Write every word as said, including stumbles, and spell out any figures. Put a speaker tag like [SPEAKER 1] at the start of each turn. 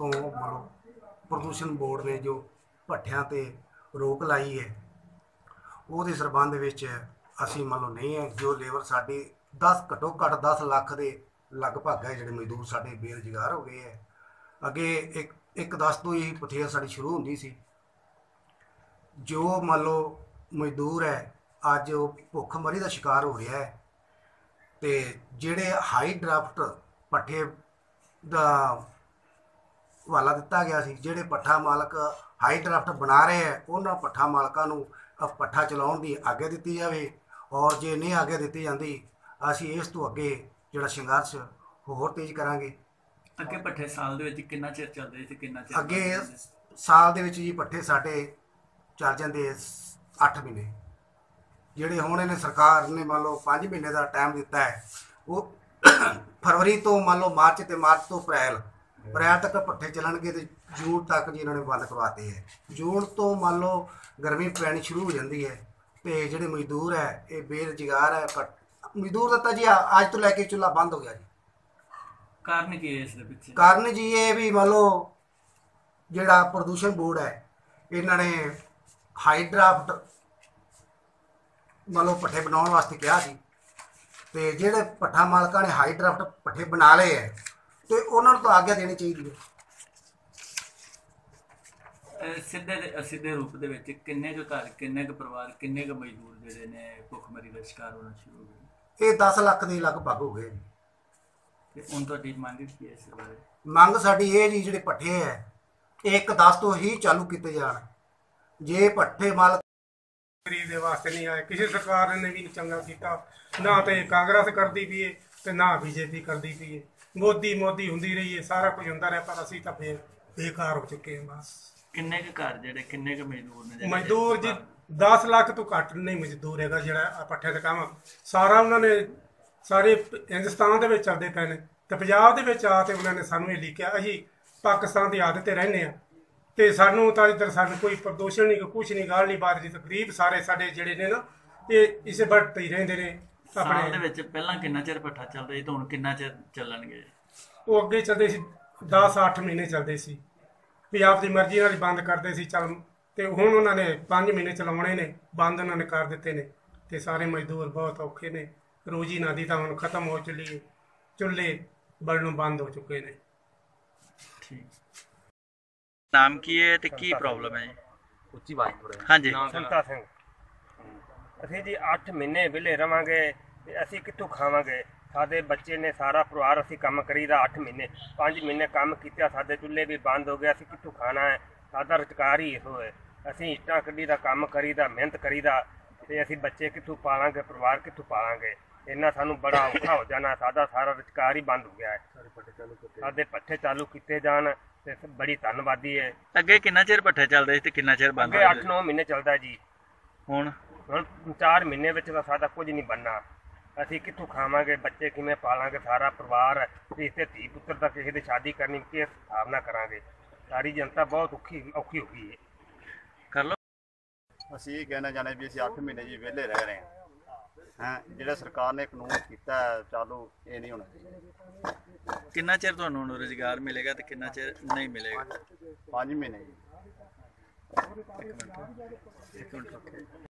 [SPEAKER 1] तो मतलब प्रदूषण बोर्ड ने जो भट्ठियां ते रोक लाई है ਉਹਦੇ ਸੰਬੰਧ ਵਿੱਚ ਅਸੀਂ ਮੰਨ ਲਓ नहीं है जो लेबर साड़ी दस घट्टो घट्ट दस लाख के लगभग है ਜਿਹੜੇ मजदूर साढ़े बेरोजगार हो गए है। अगे एक एक दस तो ही पठेर साड़ी शुरू होंगी सी। जो मान लो मजदूर है अज भुख मरी का शिकार हो रहा है तो जेडे हाई ड्राफ्ट पट्ठे का हवाला दिता गया सी, जेडे पट्ठा मालक हाई ड्राफ्ट बना रहे हैं उन्होंने पट्ठा मालकों को पट्ठा चलाने की आग्ञा दी जाए और जे नहीं आग्ञा दी जाती असी इस तो अगे जो संघर्ष होर तेज करांगे।
[SPEAKER 2] अगे पट्ठे साल दे विच कितना चिर चलदे सी कितना चिर
[SPEAKER 1] अगे साल दे विच जी पट्ठे साडे चल जांदे अठ महीने जिहड़े हुण इहने सरकार ने मान लो पाँच महीने का टाइम दिता है वो फरवरी तो मान लो मार्च ते मार्च तो अप्रैल अप्रैल तक पट्ठे चलणगे ते जून तक जी इन्होंने बंद करवाते हैं। जून तो मान लो गर्मी पैनी शुरू हो जाती है तो जोड़े मजदूर है ये बेरोजगार है। मजदूर का जी अज तो लैके चूल्हा बंद हो गया जी।
[SPEAKER 2] कारण की है इस पिछे?
[SPEAKER 1] कारण जी ये भी मान लो जोड़ा प्रदूषण बोर्ड है इन्होंने हाई ड्राफ्ट मान लो पट्ठे बनाने वास्ते कहा सी ते जेडे पट्ठा मालकां ने हाई ड्राफ्ट पट्ठे बना लए है तो उन्होंने तो आग्ञा देनी चाहिए है।
[SPEAKER 2] सीधे सीधे रूप दे विच किन्ने क घर किन्ने क परिवार किन्ने क मजदूर जिहड़े ने भुखमरी का शिकार होना शुरू हो गए?
[SPEAKER 1] ये दस लाख के लगभग हो गए।
[SPEAKER 2] हुण तुहाडी मंग की है इस बारे?
[SPEAKER 1] मंग साडी ये जी जिहड़े पट्ठे है एक दस तो ही चालू किए जाण। जे पट्ठे मालक
[SPEAKER 3] गरीब के वास्ते नहीं आए, किसी सरकार ने भी चंगा किया ना तो कांग्रेस करती पी है तो ना बीजेपी करती पी है। मोदी मोदी होंदी रही है सारा कुछ होंदा रहा पर असीं तां बे बेकार हो चुके हैं। बस
[SPEAKER 2] किन्ने क घर जिहड़े किन्ने क मजदूर ने?
[SPEAKER 3] मजदूर जी दस लाख तो घट नहीं मजदूर है जिहड़ा पट्ठे का काम सारा उन्होंने सारे हिंदुस्तान के चलते पे ने तो पंजाब के आके उन्होंने सानू ये लिखिया असीं पाकिस्तान की आदत रहने तो सानू तो इधर सानू कोई प्रदूषण नहीं कुछ नहीं गाल नहीं बात नहीं। तकरीब सारे साडे जिहड़े ने ना ये इस बट ही रहिंदे ने।
[SPEAKER 2] साल दे विच पहलां किन्ना चिर पट्ठा चलदा सी ते हुण किन्ना चिर चलणगे?
[SPEAKER 3] वो अगे चलते सी दस अठ महीने चलते सी भी आपकी मर्जी नाल बंद करते सी चल तो हुण उन्होंने पाँच महीने चलाउणे ने बंद उन्होंने कर दिते ने ते सारे मजदूर बहुत औखे ने। रोजी नादी तो हुण खत्म हो चली है, चुल्हे बलनों बंद हो चुके ने।
[SPEAKER 2] ठीक नाम की है ते की प्रॉब्लम है?
[SPEAKER 4] उच्ची बात थोड़ा।
[SPEAKER 2] हाँ जी
[SPEAKER 4] संता सिंह असीं जी अठ महीने विले रवांगे ते असीं कित्थों खावांगे? साडे बच्चे ने सारा परिवार असीं काम करीदा अठ महीने पाँच महीने काम कीता साडे चुल्हे भी बंद हो गए असीं कित्थों खाना है? साडा रोजगार ही इहो है। असीं इट्टां कड्ढीदा काम करीदा मेहनत करीदा ते असीं बच्चे कित्थों पालांगे परिवार कित्थों पालांगे? इन्ना सानू बड़ा औखा हो जाना साडा सारा रोजगार ही बंद हो गया है। साडे पट्ठे चालू किए जान ते बड़ी धन्नवादी है।
[SPEAKER 2] अगे किन्ना चिर पट्ठे चलदे सी ते किन्ना चिर बंद?
[SPEAKER 4] अगे अठ नौ महीने चलदा जी।
[SPEAKER 2] हुण
[SPEAKER 4] हुण चार महीने विच तां साडा कुछ नहीं बनना। असीं कित्थों खावांगे? बच्चे किवें पालांगे? सारा परिवार इस धी पुत्र दा किसी दी शादी करनी किस हिसाब नाल करांगे? सारी जनता बहुत औखी औखी हो गई है।
[SPEAKER 2] कर लो
[SPEAKER 5] ਅਸੀਂ ਇਹ ਕਹਿਣਾ ਚਾਹੁੰਦੇ ਵੀ ਅਸੀਂ ਅੱਠ ਮਹੀਨੇ ਜੀ ਵਿਹਲੇ ਰਹਿ ਰਹੇ ਹਾਂ ਹੈਂ ਜਿਹੜਾ ਸਰਕਾਰ ਨੇ ਕਾਨੂੰਨ ਕੀਤਾ ਚਾਲੂ ਇਹ ਨਹੀਂ ਹੋਣਾ ਚਾਹੀਦਾ।
[SPEAKER 2] ਕਿੰਨਾ ਚਿਰ ਤੁਹਾਨੂੰ ਹੁਣ ਰੁਜ਼ਗਾਰ ਮਿਲੇਗਾ ਤੇ ਕਿੰਨਾ ਚਿਰ ਨਹੀਂ ਮਿਲੇਗਾ?
[SPEAKER 5] ਪੰਜ ਮਹੀਨੇ ਜੀ।
[SPEAKER 2] ਇੱਕ ਮਿੰਟ ਇੱਕ ਮਿੰਟ